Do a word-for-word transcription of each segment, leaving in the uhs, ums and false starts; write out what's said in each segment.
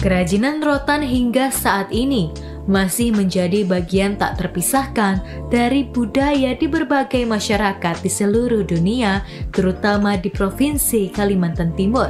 Kerajinan rotan hingga saat ini masih menjadi bagian tak terpisahkan dari budaya di berbagai masyarakat di seluruh dunia, terutama di Provinsi Kalimantan Timur.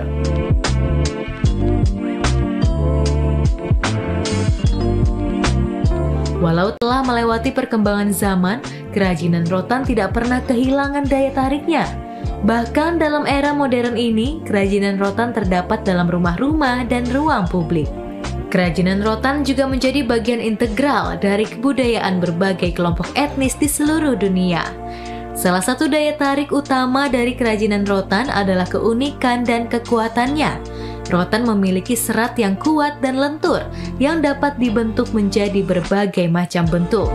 Walau telah melewati perkembangan zaman, kerajinan rotan tidak pernah kehilangan daya tariknya. Bahkan dalam era modern ini, kerajinan rotan terdapat dalam rumah-rumah dan ruang publik. Kerajinan rotan juga menjadi bagian integral dari kebudayaan berbagai kelompok etnis di seluruh dunia. Salah satu daya tarik utama dari kerajinan rotan adalah keunikan dan kekuatannya. Rotan memiliki serat yang kuat dan lentur yang dapat dibentuk menjadi berbagai macam bentuk.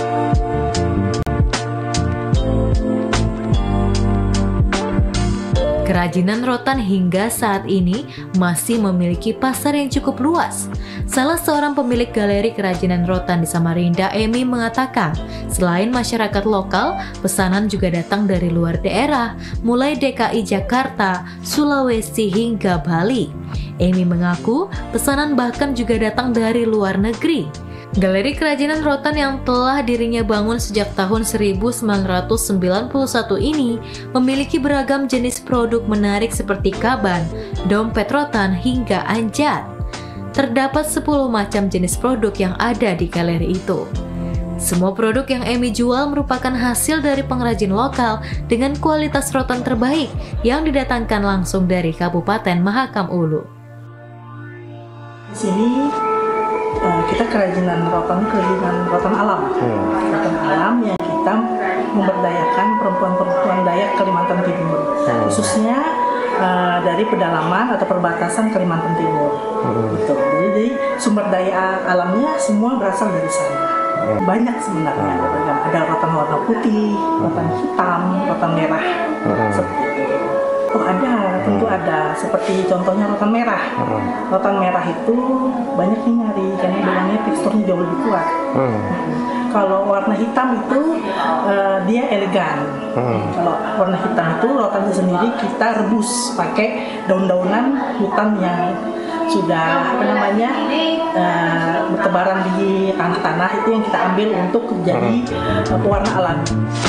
Kerajinan rotan hingga saat ini masih memiliki pasar yang cukup luas. Salah seorang pemilik galeri kerajinan rotan di Samarinda, Emi, mengatakan, selain masyarakat lokal, pesanan juga datang dari luar daerah, mulai D K I Jakarta, Sulawesi hingga Bali. Emi mengaku pesanan bahkan juga datang dari luar negeri. Galeri kerajinan rotan yang telah dirinya bangun sejak tahun seribu sembilan ratus sembilan puluh satu ini memiliki beragam jenis produk menarik seperti kaban, dompet rotan, hingga anjat. Terdapat sepuluh macam jenis produk yang ada di galeri itu. Semua produk yang Emi jual merupakan hasil dari pengrajin lokal dengan kualitas rotan terbaik yang didatangkan langsung dari Kabupaten Mahakam Ulu. Di sini kita kerajinan rotan, kerajinan rotan alam, hmm. rotan alam yang kita memberdayakan perempuan-perempuan Dayak Kalimantan Timur, hmm. khususnya uh, dari pedalaman atau perbatasan Kalimantan Timur. Hmm. Gitu. Jadi, jadi sumber daya alamnya semua berasal dari sana. Hmm. Banyak sebenarnya, hmm. ada rotan warna putih, rotan hitam, rotan merah, hmm. seperti itu. Oh ada, tentu ada. Seperti contohnya rotan merah. Hmm. Rotan merah itu banyak dinyari karena bilangnya teksturnya jauh lebih kuat. Hmm. Hmm. Kalau warna hitam itu uh, dia elegan. Hmm. Kalau warna hitam itu rotannya sendiri kita rebus pakai daun-daunan hutan yang sudah apa namanya uh, bertebaran di tanah-tanah, itu yang kita ambil untuk menjadi uh, warna alami.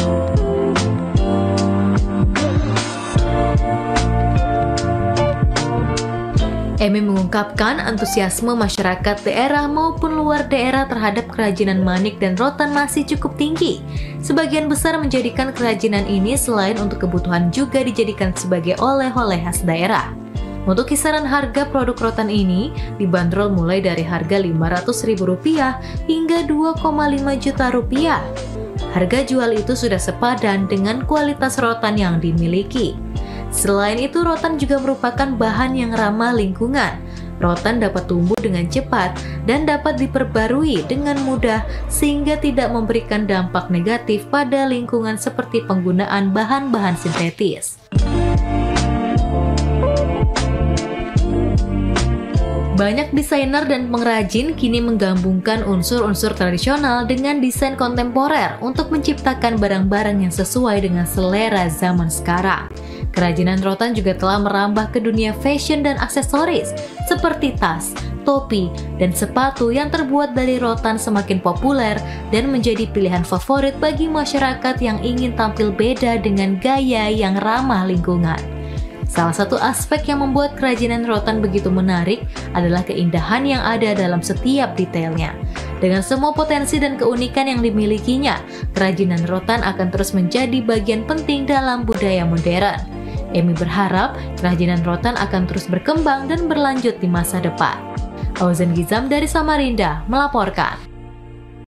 Emi mengungkapkan antusiasme masyarakat daerah maupun luar daerah terhadap kerajinan manik dan rotan masih cukup tinggi. Sebagian besar menjadikan kerajinan ini selain untuk kebutuhan juga dijadikan sebagai oleh-oleh khas daerah. Untuk kisaran harga produk rotan ini dibanderol mulai dari harga lima ratus ribu rupiah hingga dua koma lima juta rupiah. Harga jual itu sudah sepadan dengan kualitas rotan yang dimiliki. Selain itu, rotan juga merupakan bahan yang ramah lingkungan. Rotan dapat tumbuh dengan cepat dan dapat diperbarui dengan mudah sehingga tidak memberikan dampak negatif pada lingkungan seperti penggunaan bahan-bahan sintetis. Banyak desainer dan pengrajin kini menggabungkan unsur-unsur tradisional dengan desain kontemporer untuk menciptakan barang-barang yang sesuai dengan selera zaman sekarang. Kerajinan rotan juga telah merambah ke dunia fashion dan aksesoris seperti tas, topi, dan sepatu yang terbuat dari rotan semakin populer dan menjadi pilihan favorit bagi masyarakat yang ingin tampil beda dengan gaya yang ramah lingkungan. Salah satu aspek yang membuat kerajinan rotan begitu menarik adalah keindahan yang ada dalam setiap detailnya. Dengan semua potensi dan keunikan yang dimilikinya, kerajinan rotan akan terus menjadi bagian penting dalam budaya modern. Emi berharap kerajinan rotan akan terus berkembang dan berlanjut di masa depan. Auzan Gizam dari Samarinda melaporkan.